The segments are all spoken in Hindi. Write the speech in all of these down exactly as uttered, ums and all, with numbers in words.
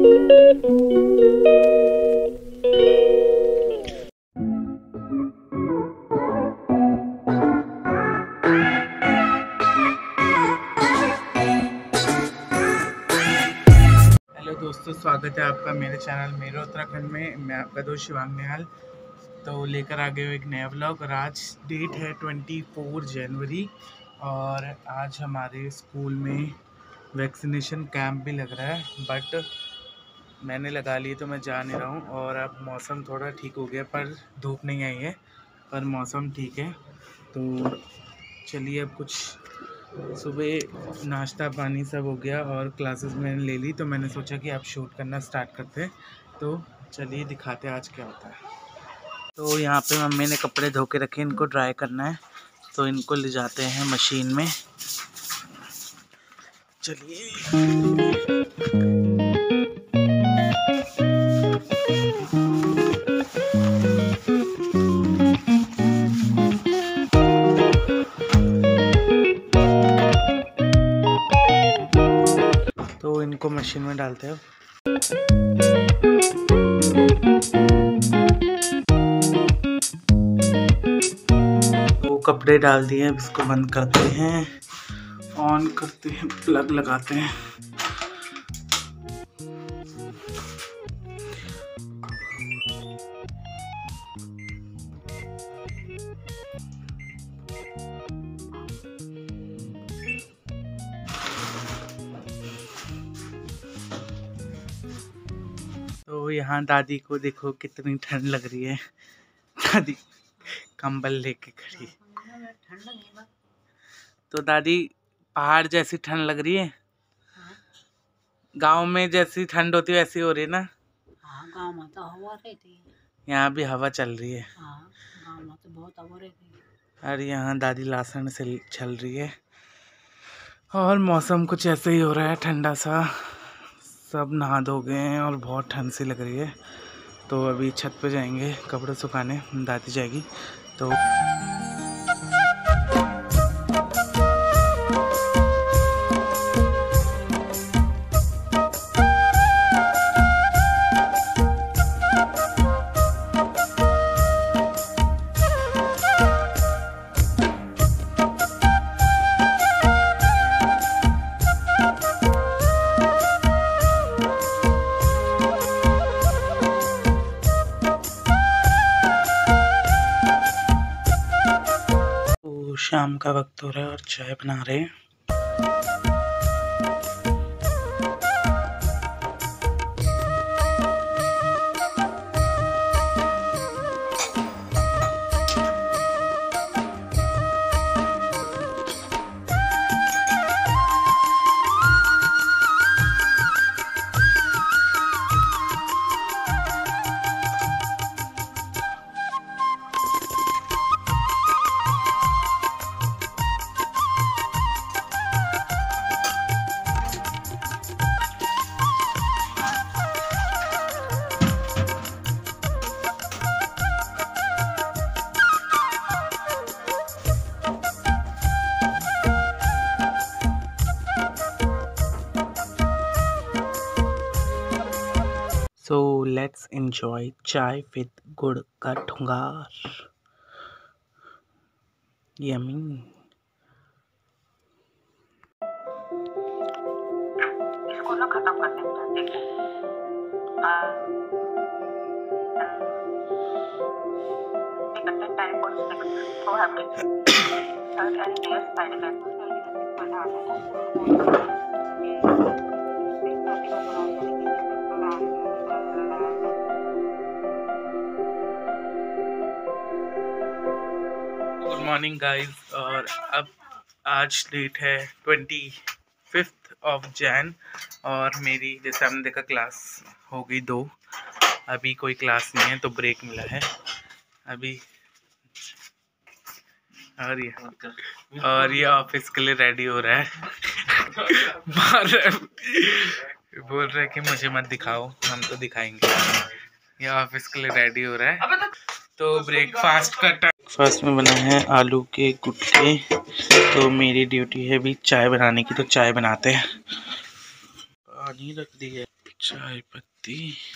दोस्तों, स्वागत है आपका मेरे चैनल मेरे उत्तराखंड में। मैं आपका दोस्त शिवांग निहाल तो लेकर आ गए एक नया व्लॉग। और आज डेट है चौबीस जनवरी और आज हमारे स्कूल में वैक्सीनेशन कैंप भी लग रहा है, बट मैंने लगा ली तो मैं जा नहीं रहा हूँ। और अब मौसम थोड़ा ठीक हो गया, पर धूप नहीं आई है, पर मौसम ठीक है। तो चलिए, अब कुछ सुबह नाश्ता पानी सब हो गया और क्लासेस मैंने ले ली, तो मैंने सोचा कि आप शूट करना स्टार्ट करते हैं। तो चलिए दिखाते हैं आज क्या होता है। तो यहाँ पे मम्मी ने कपड़े धो के रखे, इनको ड्राई करना है, तो इनको ले जाते हैं मशीन में। चलिए तो इनको मशीन में डालते हैं। वो कपड़े डाल दिए, अब इसको बंद करते हैं, ऑन करते हैं, प्लग लगाते हैं। तो यहाँ दादी को देखो कितनी ठंड लग रही है, दादी कंबल लेके खड़ी। तो दादी, पहाड़ जैसी ठंड लग रही है? गांव में जैसी ठंड होती है वैसी हो रही है ना? हाँ, गांव में तो हवा रहती है। यहाँ भी हवा चल रही है। हाँ, गांव में तो बहुत हवा रहती है। और यहाँ दादी लासन से चल रही है और मौसम कुछ ऐसे ही हो रहा है, ठंडा सा। सब नहा धो गए हैं और बहुत ठंड सी लग रही है। तो अभी छत पे जाएंगे कपड़े सुखाने, दादी जाएगी तो। शाम का वक्त हो रहा है और चाय बना रहे हैं। So let's enjoy chai with गुड़ का ठुंगार। Yummy। इसको ना खत्म कर दें, देखो। Good morning guys. और अब आज डेट है ट्वेंटी फिफ्थ ऑफ जैन और मेरी, जैसे आपने देखा, क्लास हो गई दो। अभी कोई क्लास नहीं है तो ब्रेक मिला है अभी। और ये और ये ऑफिस के लिए रेडी हो रहा है। बोल रहे कि मुझे मत दिखाओ, हम तो दिखाएंगे। ये ऑफिस के लिए रेडी हो रहा है। तो ब्रेकफास्ट का टाइम। फर्स्ट में बना है आलू के गुटके। तो मेरी ड्यूटी है अभी चाय बनाने की, तो चाय बनाते हैं। पानी रख दी है। चाय पत्ती,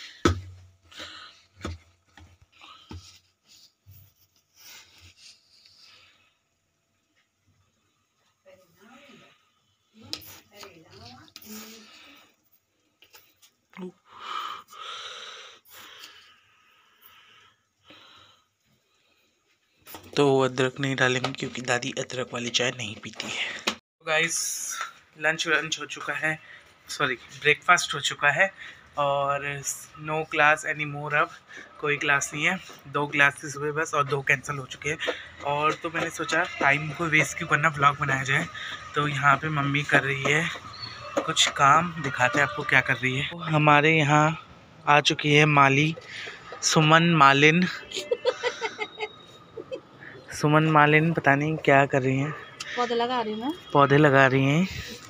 तो अदरक नहीं डालेंगे क्योंकि दादी अदरक वाली चाय नहीं पीती है। गाइस लंच लंच हो चुका है, सॉरी ब्रेकफास्ट हो चुका है और नो क्लास एनी मोर। अब कोई क्लास नहीं है, दो क्लासेस हुए बस और दो कैंसिल हो चुके हैं। और तो मैंने सोचा टाइम को वेस्ट क्यों करना, व्लॉग बनाया जाए। तो यहाँ पे मम्मी कर रही है कुछ काम, दिखाते हैं आपको क्या कर रही है। हमारे यहाँ आ चुकी है माली सुमन मालिन। सुमन मालिन पता नहीं क्या कर रही हैं, पौधे लगा रही हूँ, पौधे लगा रही हैं।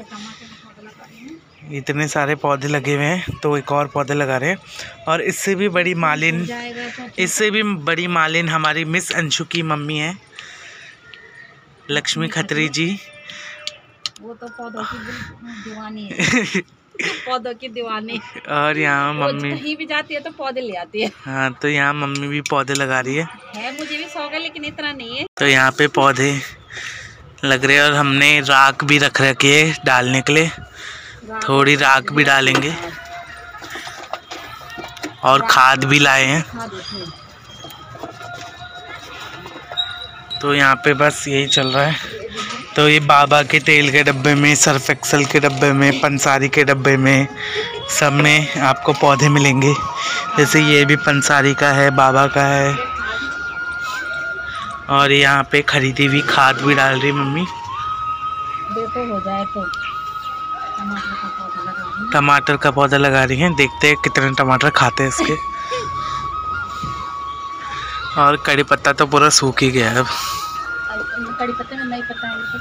इतने सारे पौधे लगे हुए हैं तो एक और पौधे लगा रहे हैं। और इससे भी बड़ी मालिन, इससे भी बड़ी मालिन हमारी मिस अंशु की मम्मी है, लक्ष्मी खत्री जी। वो तो पौधों की दीवानी है। पौधों की दीवानी। और यहाँ मम्मी कहीं भी जाती है तो पौधे ले आती है। हाँ, तो यहाँ मम्मी भी पौधे लगा रही है। है मुझे भी शौक है लेकिन इतना नहीं है। तो यहाँ पे पौधे लग रहे हैं और हमने राख भी रख रखी है डालने के लिए, थोड़ी राख भी डालेंगे और खाद भी लाए हैं। तो यहाँ पे बस यही चल रहा है। तो ये बाबा के तेल के डब्बे में, सर्फ एक्सल के डब्बे में, पंसारी के डब्बे में, सब में आपको पौधे मिलेंगे। जैसे ये भी पंसारी का है, बाबा का है। और यहाँ पे खरीदी हुई खाद भी डाल रही मम्मी। देखो हो जाए तो टमाटर का पौधा लगा रही हैं, देखते हैं कितने टमाटर खाते हैं इसके। और कड़ी पत्ता तो पूरा सूख ही गया है अब। कड़ी पत्ते में नहीं पता है।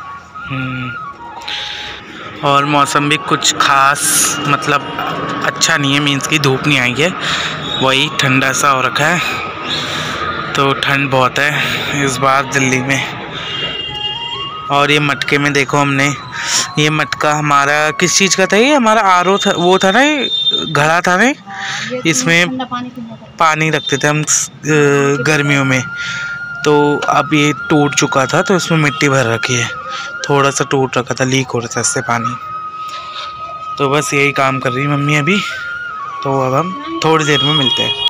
हम्म और मौसम भी कुछ खास मतलब अच्छा नहीं है, मीन्स की धूप नहीं आई है, वही ठंडा सा हो रखा है। तो ठंड बहुत है इस बार दिल्ली में। और ये मटके में देखो, हमने ये मटका हमारा किस चीज़ का था, ये हमारा आर ओ था, वो था ना, ये घड़ा था ना, इसमें पानी रखते थे हम गर्मियों में। तो अब ये टूट चुका था तो इसमें मिट्टी भर रखी है, थोड़ा सा टूट रखा था, लीक हो रहा था इससे पानी। तो बस यही काम कर रही मम्मी अभी। तो अब हम थोड़ी देर में मिलते हैं।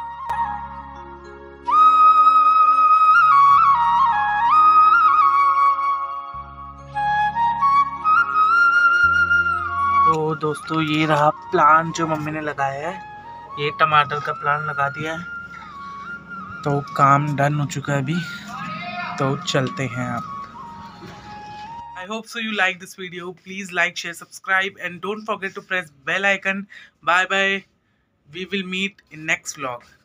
तो दोस्तों ये रहा प्लांट जो मम्मी ने लगाया है, ये टमाटर का प्लांट लगा दिया है। तो काम डन हो चुका है अभी, तो चलते हैं आप। I hope so you like this video. Please like, share, subscribe and don't forget to press bell icon. Bye bye. We will meet in next vlog.